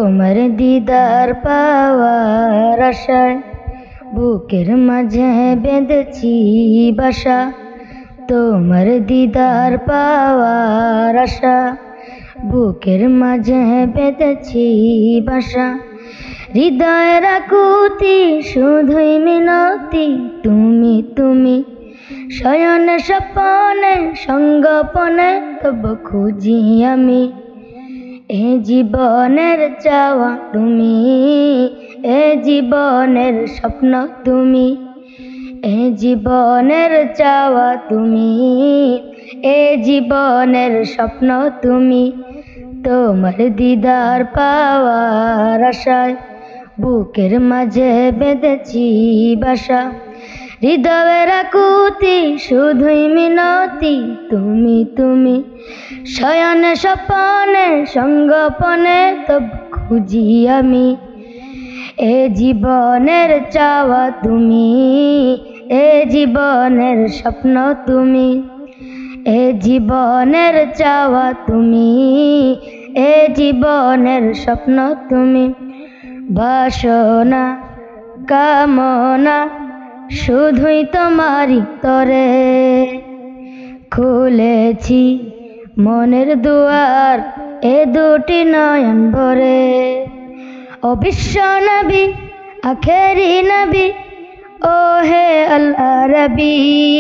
তোমার দিদার পাওয়ার আশায় বুকের মাঝে বেঁধেছি বাসা। তোমার দিদার পাওয়ার আশা বুকের মাঝে বেঁধেছি বাসা। হৃদয়ের আকুতি শুধুই মিনতি তুমি তুমি, শয়নে স্বপনে সঙ্গপনে তব খুঁজি আমি। এ জীবনের চাওয়া তুমি, এ জীবনের স্বপ্ন তুমি, এ জীবনের চাওয়া তুমি, এ জীবনের স্বপ্ন তুমি। তোমার দিদার পাওয়ার আশায় বুকের মাঝে বেঁধেছি বাসা। হৃদয়ের আকুতি শুধুই মিনতি তুমি তুমি, শয়নে স্বপনে সঙ্গপনে তব খুঁজি আমি। এ জীবনের চাওয়া তুমি, এ জীবনের স্বপ্ন তুমি, এ জীবনের চাওয়া তুমি, এ জীবনের স্বপ্ন তুমি। বাসনা কামনা শুধুই তোমারই তরে, খুলেছি মনের দুয়ার এ দুটি নয়ন ভরে। ও বিশ্ব নবী আখেরি নবী, ও হে আল্লাহ রবি,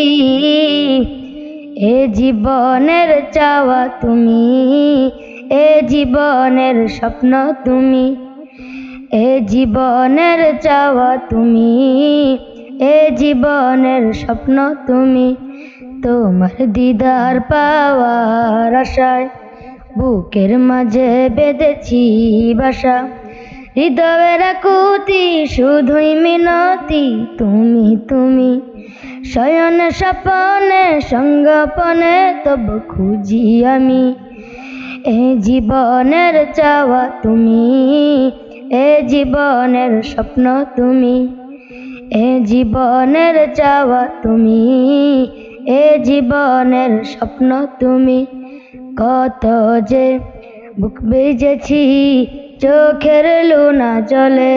এ জীবনের চাওয়া তুমি, এ জীবনের স্বপ্ন তুমি, এ জীবনের চাওয়া তুমি, এ জীবনের স্বপ্ন তুমি। তোমার দিদার পাওয়ার আশায় বুকের মাঝে বেঁধেছি বাসা। হৃদয়ের আকুতি শুধুই মিনতি তুমি তুমি, শয়নে স্বপনে সঙ্গপনে তব খুঁজি আমি। এ জীবনের চাওয়া তুমি, এ জীবনের স্বপ্ন তুমি, এ জীবনের চাওয়া তুমি, এ জীবনের স্বপ্ন তুমি। কত যে বুক বেজেছি চোখের লুনা জলে,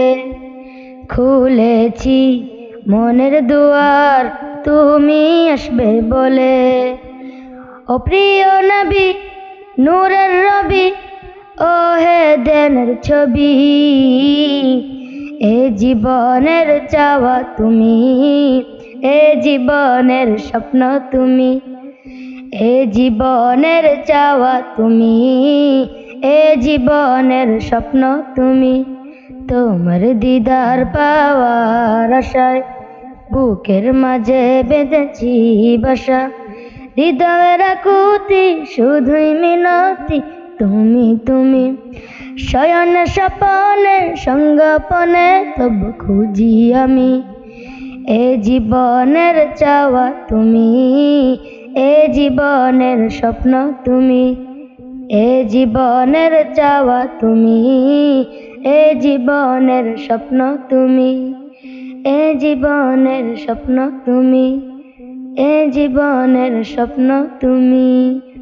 খুলেছি মনের দুয়ার তুমি আসবে বলে। ও প্রিয় নবী নূরের রবি, ও হে দেনের ছবি, এ জীবনের চাওয়া তুমি, এ জীবনের স্বপ্ন তুমি, এ জীবনের চাওয়া তুমি, এ জীবনের স্বপ্ন তুমি। তোমার দিদার পাওয়ার আশায় বুকের মাঝে বেঁধেছি বাসা। হৃদয়ের আকুতি শুধুই মিনতি তুমি তুমি, শয়নে স্বপনে সঙ্গপনে তব খুঁজি আমি। এ জীবনের চাওয়া তুমি, এ জীবনের স্বপ্ন তুমি, এ জীবনের চাওয়া তুমি, এ জীবনের স্বপ্ন তুমি, এ জীবনের স্বপ্ন তুমি, এ জীবনের স্বপ্ন তুমি।